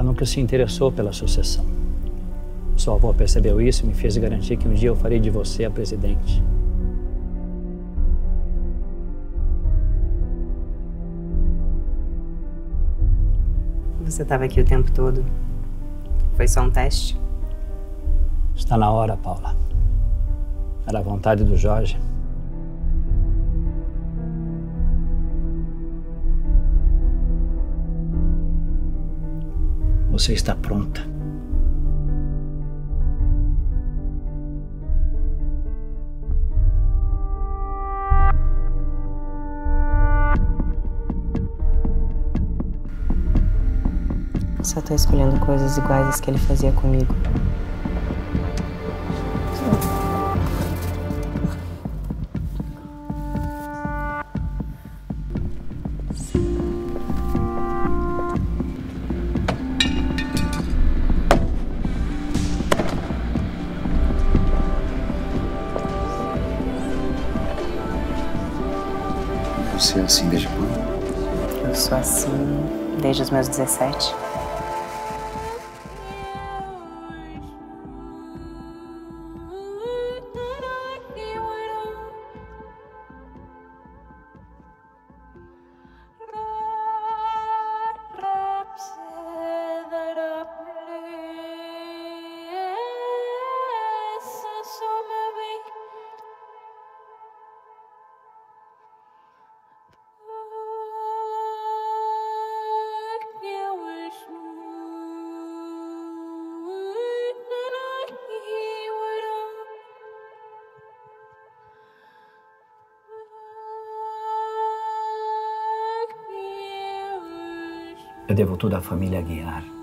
Ela nunca se interessou pela sucessão. Sua avó percebeu isso e me fez garantir que um dia eu farei de você a presidente. Você estava aqui o tempo todo. Foi só um teste? Está na hora, Paula. Era a vontade do Jorge. Você está pronta. Só tô escolhendo coisas iguais às que ele fazia comigo. Você é assim desde quando? Eu sou assim desde os meus 17. Eu devo tudo à família Aguiar.